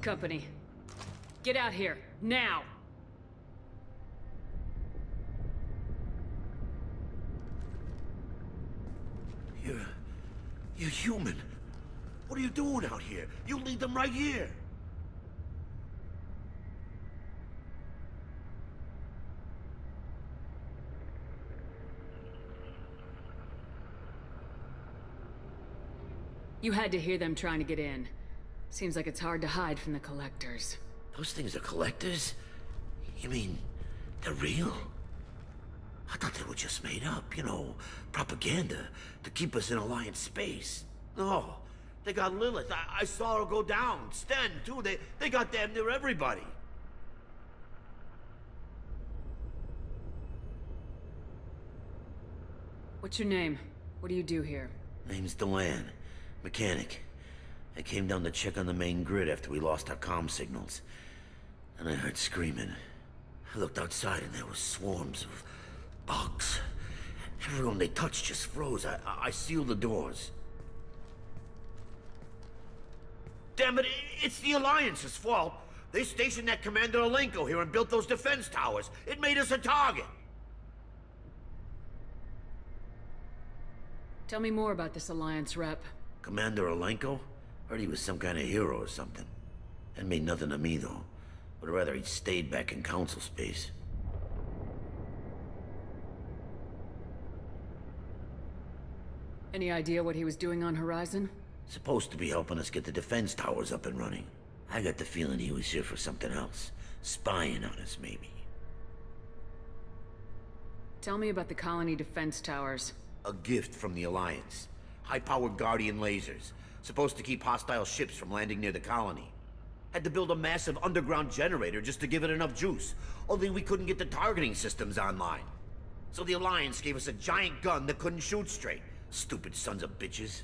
Company. Get out here, now! You're human. What are you doing out here? You lead them right here. You had to hear them trying to get in. Seems like it's hard to hide from the Collectors. Those things are collectors? You mean, they're real? I thought they were just made up, you know, propaganda to keep us in Alliance space. No, they got Lilith. I saw her go down. Sten, too. They got damn near everybody. What's your name? What do you do here? Name's Delan. Mechanic. I came down to check on the main grid after we lost our comm signals. And I heard screaming. I looked outside and there was swarms of bugs. Everyone they touched just froze. I sealed the doors. Damn it, it's the Alliance's fault. They stationed that Commander Alenko here and built those defense towers. It made us a target. Tell me more about this Alliance rep. Commander Alenko? Heard he was some kind of hero or something. That mean nothing to me, though. Would rather he'd stayed back in Council space. Any idea what he was doing on Horizon? Supposed to be helping us get the defense towers up and running. I got the feeling he was here for something else. Spying on us, maybe. Tell me about the colony defense towers. A gift from the Alliance. High-powered Guardian lasers. Supposed to keep hostile ships from landing near the colony. Had to build a massive underground generator just to give it enough juice. Only we couldn't get the targeting systems online. So the Alliance gave us a giant gun that couldn't shoot straight. Stupid sons of bitches.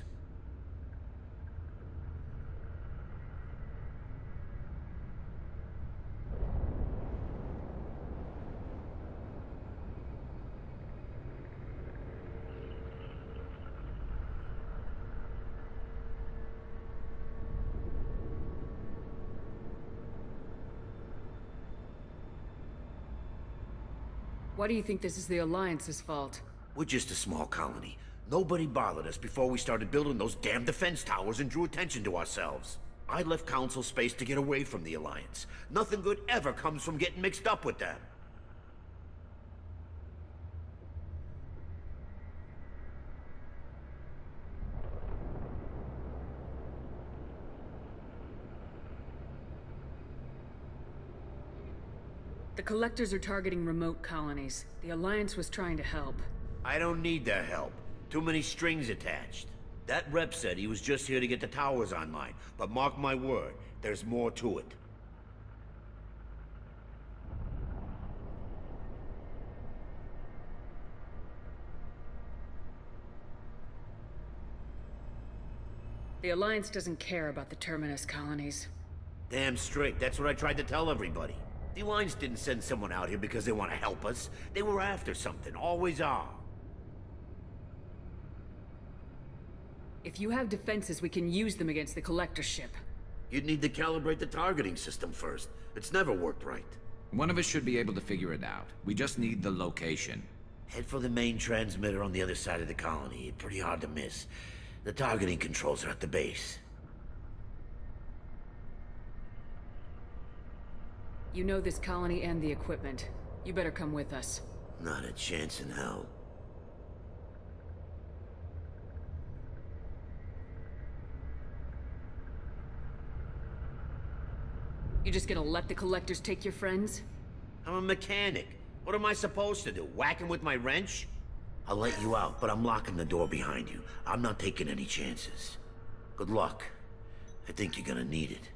Why do you think this is the Alliance's fault? We're just a small colony. Nobody bothered us before we started building those damn defense towers and drew attention to ourselves. I left Council space to get away from the Alliance. Nothing good ever comes from getting mixed up with them. The Collectors are targeting remote colonies. The Alliance was trying to help. I don't need their help. Too many strings attached. That rep said he was just here to get the towers online, but mark my word, there's more to it. The Alliance doesn't care about the Terminus colonies. Damn straight, that's what I tried to tell everybody. The Alliance didn't send someone out here because they want to help us. They were after something, always are. If you have defenses, we can use them against the Collector ship. You'd need to calibrate the targeting system first. It's never worked right. One of us should be able to figure it out. We just need the location. Head for the main transmitter on the other side of the colony. Pretty hard to miss. The targeting controls are at the base. You know this colony and the equipment. You better come with us. Not a chance in hell. You just gonna let the Collectors take your friends? I'm a mechanic. What am I supposed to do? Whack him with my wrench? I'll let you out, but I'm locking the door behind you. I'm not taking any chances. Good luck. I think you're gonna need it.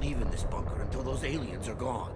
leaving this bunker until those aliens are gone.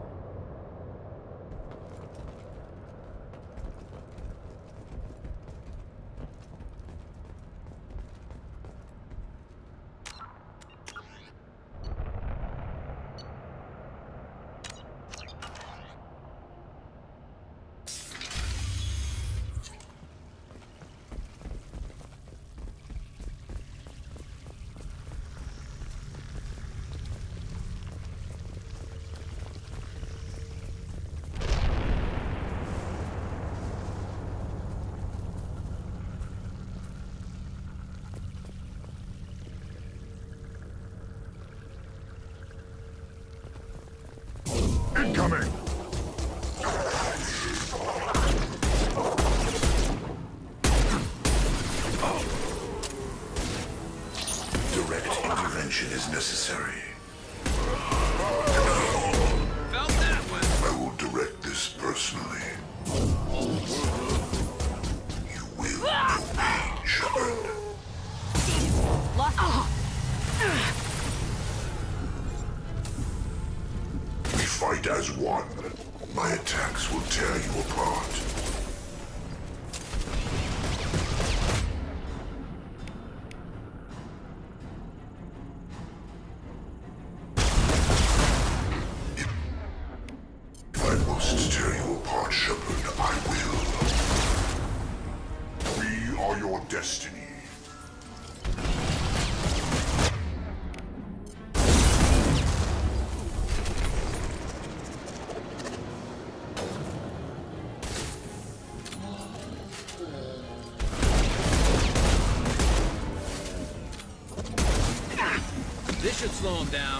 Incoming! Direct intervention is necessary. Felt that one. I will direct this personally. You will know pain, Shepard. We fight as one. My attacks will tear you apart. If I must tear you apart, Shepard, I will. We are your destiny. This should slow him down.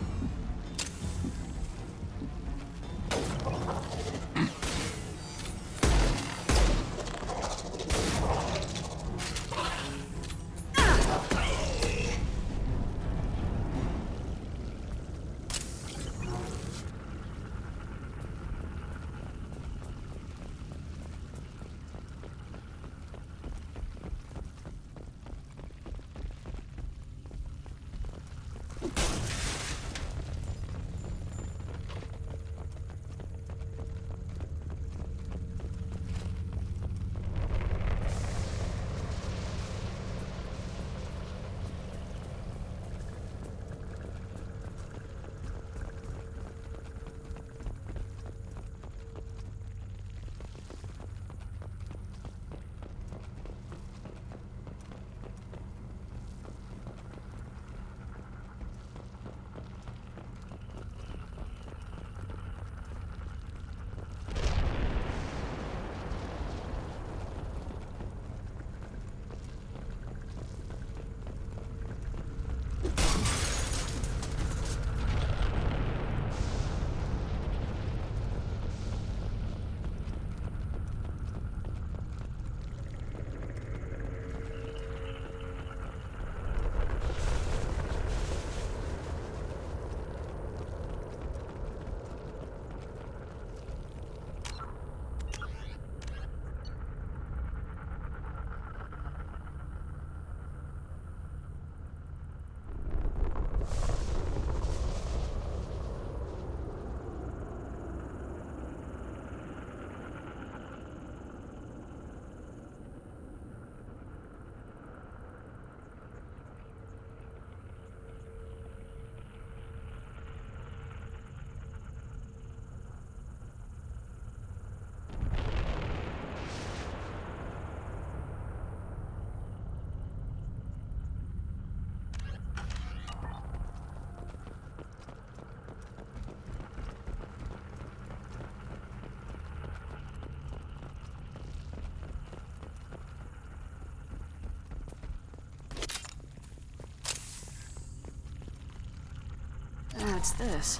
What's this?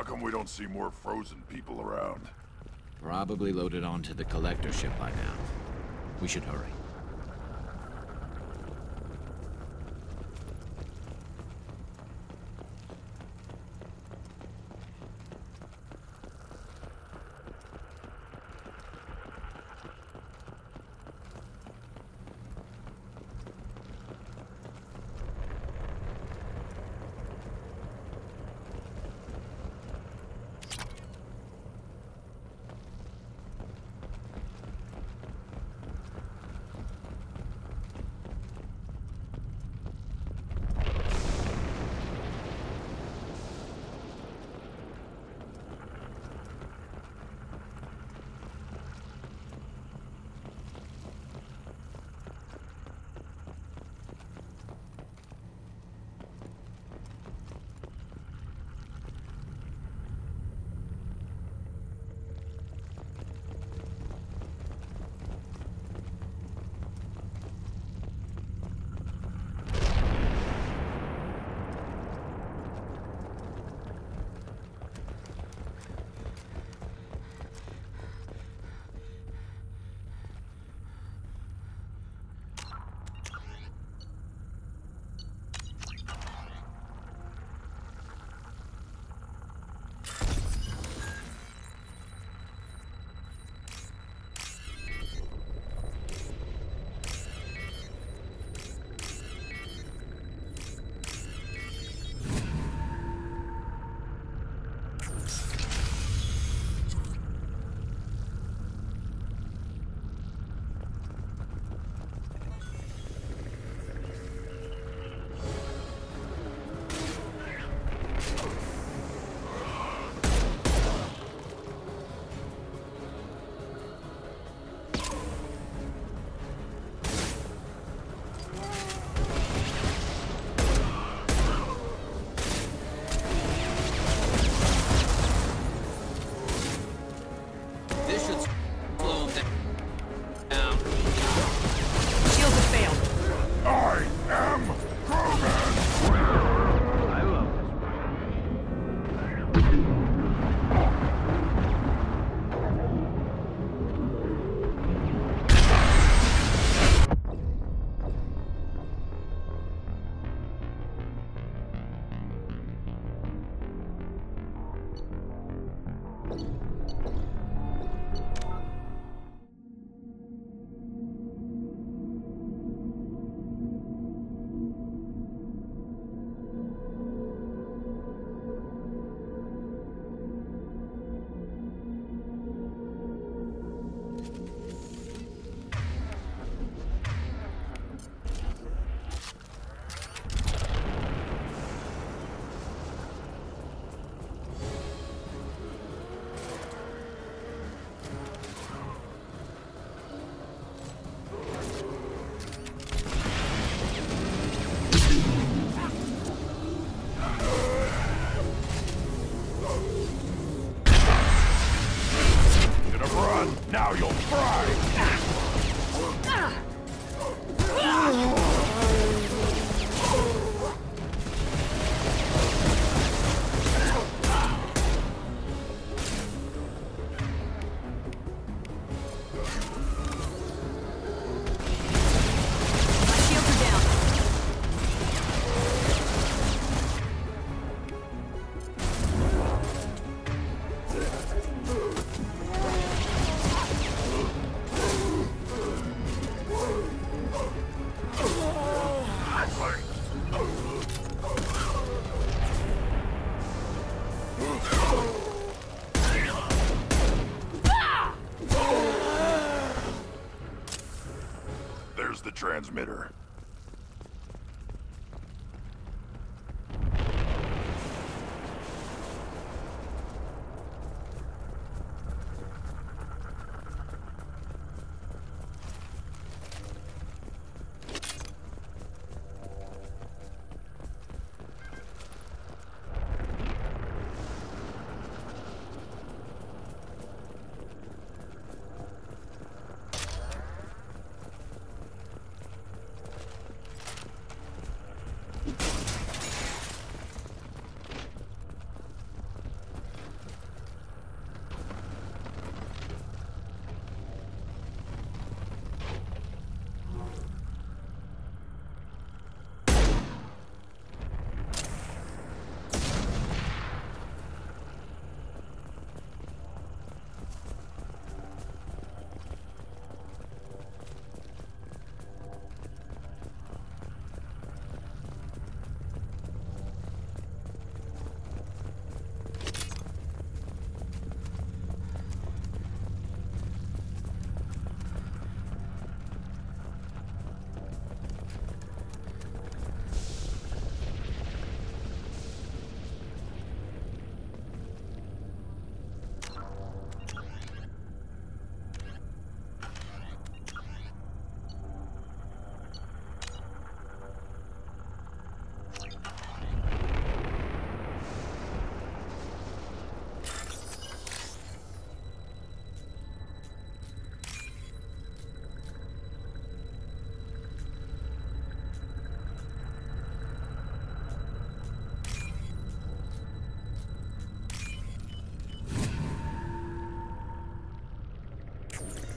How come we don't see more frozen people around? Probably loaded onto the collector ship by now. We should hurry. Now you'll fry! There's the transmitter.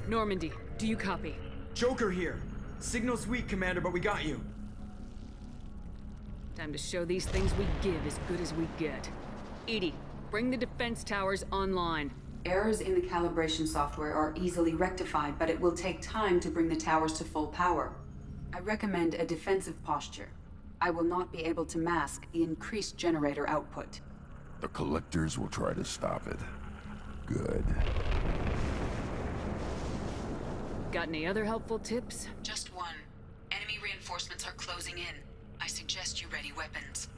Normandy, do you copy? Joker here. Signal's weak, Commander, but we got you. Time to show these things we give as good as we get. EDI, bring the defense towers online. Errors in the calibration software are easily rectified, but it will take time to bring the towers to full power. I recommend a defensive posture. I will not be able to mask the increased generator output. The Collectors will try to stop it. Good. Got any other helpful tips? Just one. Enemy reinforcements are closing in. I suggest you ready weapons.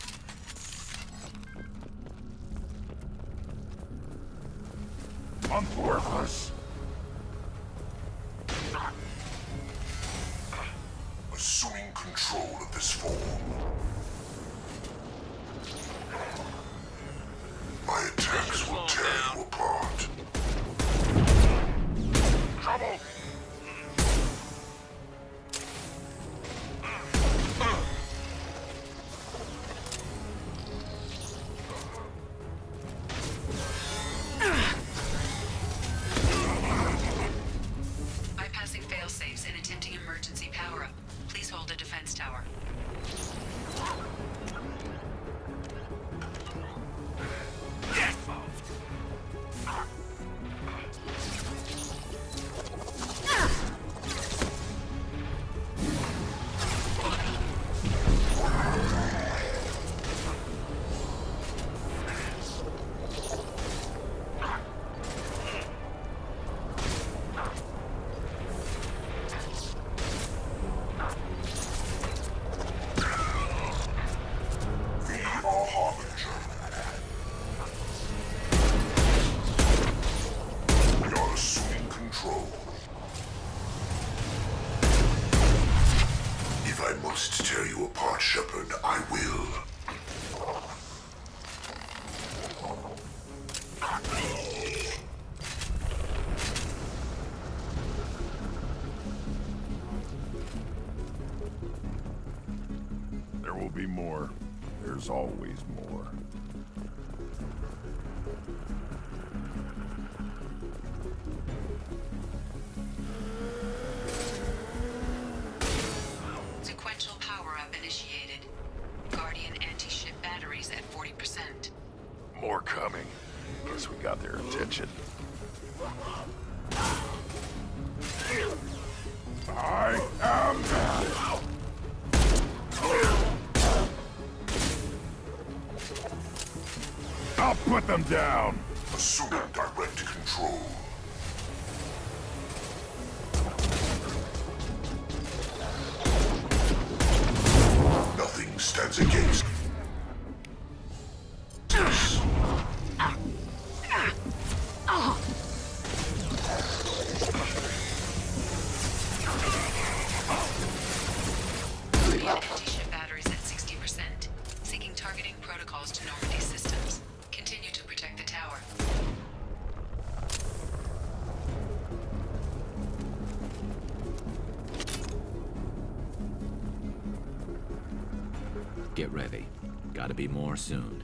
On purpose. Assuming control of this form. My attacks will tear you apart. Trouble! Bypassing failsafes and attempting emergency power-up. Please hold a defense tower. To tear you apart, Shepard, I will. There will be more. There's always more. Sequential power-up initiated. Guardian anti-ship batteries at 40%. More coming. Guess we got their attention. I am now. I'll put them down. Assuming direct control. Nothing stands against us. Anti-ship batteries at 60%. Seeking targeting protocols to Normandy systems. Continue to protect the tower. Get ready. Gotta be more soon.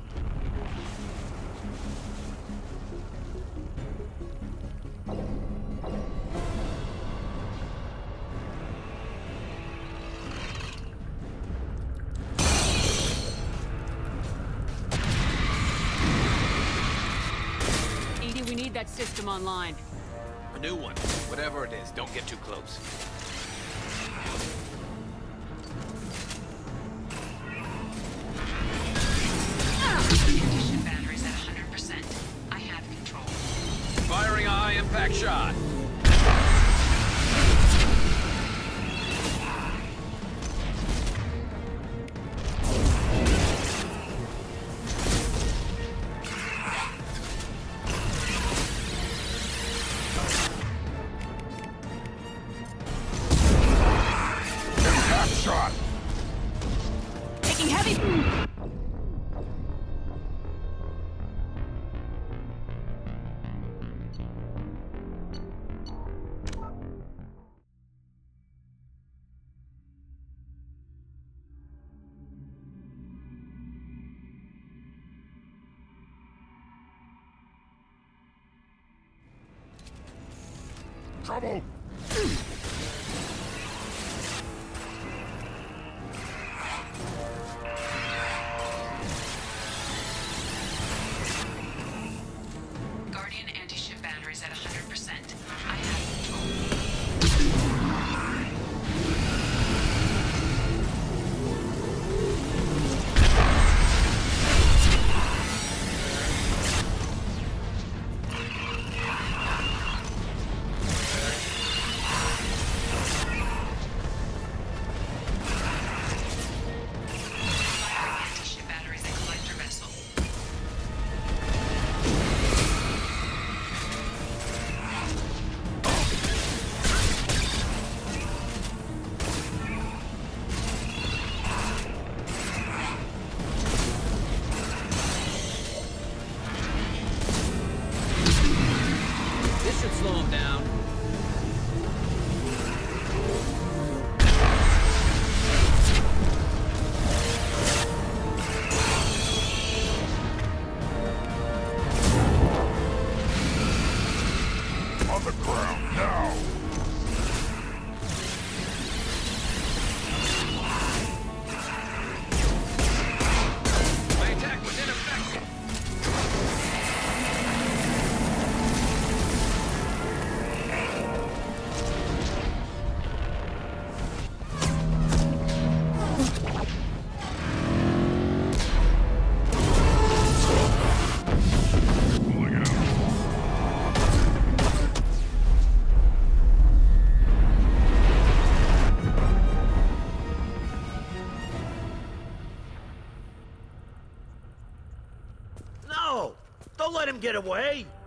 EDI, we need that system online. A new one. Whatever it is, don't get too close. Anti-ship batteries at 100%. I have control. Firing a high-impact shot. Impact shot. Taking heavy... Trouble! Guardian anti-ship batteries at 100%. I have control. Anti-ship batteries and collector vessel. This should slow him down. On the ground, now! My attack was ineffective. Pulling out. No! Don't let him get away!